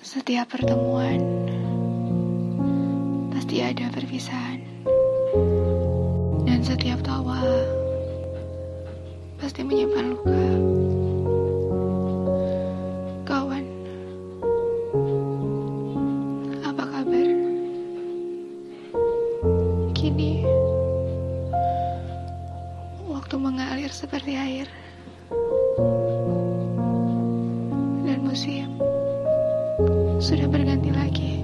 Setiap pertemuan pasti ada perpisahan, dan setiap tawa pasti menyimpan luka. Kawan, apa kabar? Kini waktu mengalir seperti air, dan musim sudah berganti lagi.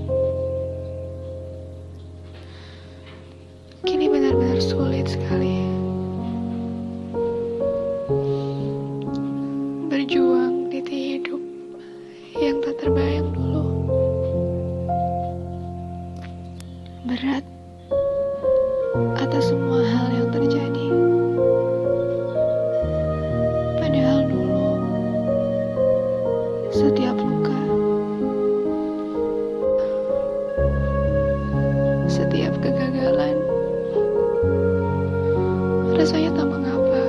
Kini benar-benar sulit sekali berjuang di hidup yang tak terbayang dulu. Berat atas semua hal yang terjadi, padahal dulu setiap luka, setiap kegagalan rasanya tak mengapa.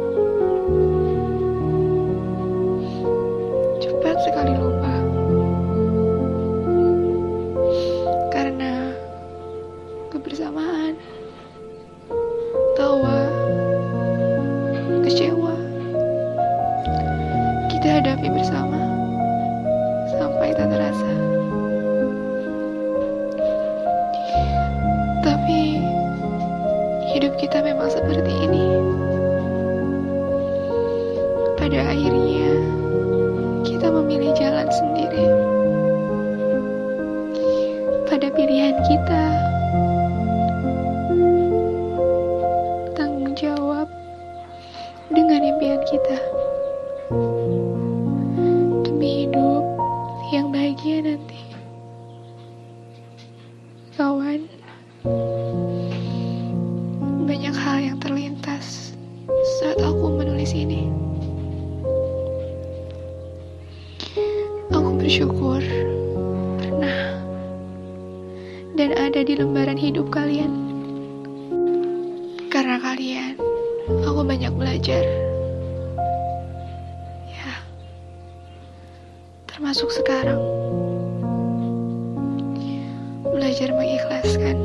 Cepat sekali lupa, karena kebersamaan, tawa, kecewa kita hadapi bersama sampai tak terasa. Tapi hidup kita memang seperti ini. Pada akhirnya kita memilih jalan sendiri. Pada pilihan kita, tanggung jawab dengan impian kita, demi hidup yang bahagia nanti. Kawan, banyak hal yang terlintas saat aku menulis ini. Aku bersyukur pernah dan ada di lembaran hidup kalian. Karena kalian, aku banyak belajar. Ya, termasuk sekarang. Belajar mengikhlaskan.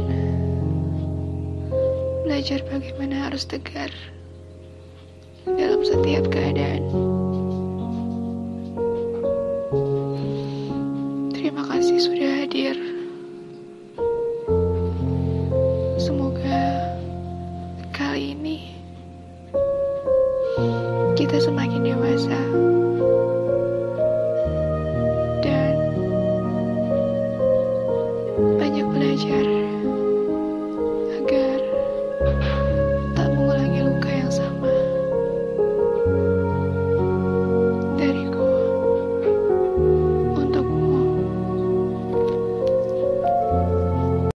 Belajar bagaimana harus tegar dalam setiap keadaan. Terima kasih sudah hadir. Semoga kali ini kita semakin dewasa dan banyak belajar.